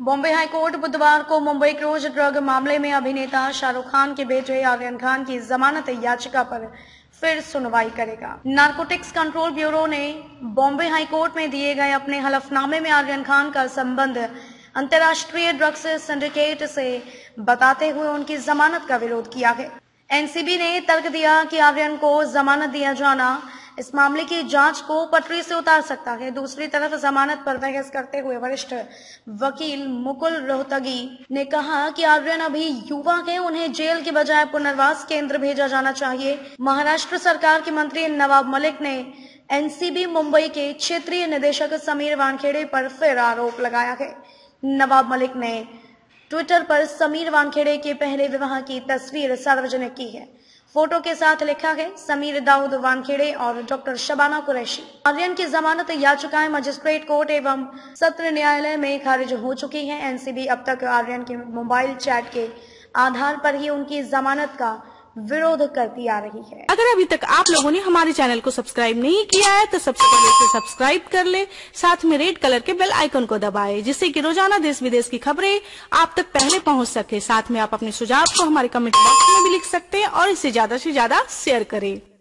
Bombay high court बुधवार को Mumbai cruise drug मामले में अभिनेता शाहरुख खान के बेटे आर्यन खान की जमानत याचिका पर फिर सुनवाई करेगा। नारकोटिक्स कंट्रोल ब्यूरो ने बॉम्बे हाई कोर्ट में दिए गए अपने हलफनामे में आर्यन खान का संबंध अंतर्राष्ट्रीय ड्रग्स सिंडिकेट से बताते हुए उनकी जमानत का विरोध किया है। एनसीबी ने तर्क दिया कि आर्यन को जमानत दिया जाना इस मामले की जांच को पटरी से उतार सकता है। दूसरी तरफ जमानत पर बहस करते हुए वरिष्ठ वकील मुकुल रोहतगी ने कहा कि आर्यन अभी युवा है, उन्हें जेल के बजाय पुनर्वास केंद्र भेजा जाना चाहिए। महाराष्ट्र सरकार के मंत्री नवाब मलिक ने एनसीबी मुंबई के क्षेत्रीय निदेशक समीर वानखेड़े पर फिर आरोप लगाया है। नवाब मलिक ने ट्विटर पर समीर वानखेड़े के पहले विवाह की तस्वीर सार्वजनिक की है। फोटो के साथ लिखा है समीर दाऊद वानखेड़े और डॉक्टर शबाना कुरैशी। आर्यन की जमानत याचिकाएं मजिस्ट्रेट कोर्ट एवं सत्र न्यायालय में खारिज हो चुकी हैं। एनसीबी अब तक आर्यन के मोबाइल चैट के आधार पर ही उनकी जमानत का विरोध करती आ रही है। अगर अभी तक आप लोगों ने हमारे चैनल को सब्सक्राइब नहीं किया है तो सबसे पहले इसे सब्सक्राइब कर ले, साथ में रेड कलर के बेल आइकन को दबाएं, जिससे कि रोजाना देश विदेश की खबरें आप तक पहले पहुंच सके। साथ में आप अपने सुझाव को हमारे कमेंट बॉक्स में भी लिख सकते हैं और इसे ज्यादा से ज्यादा शेयर करें।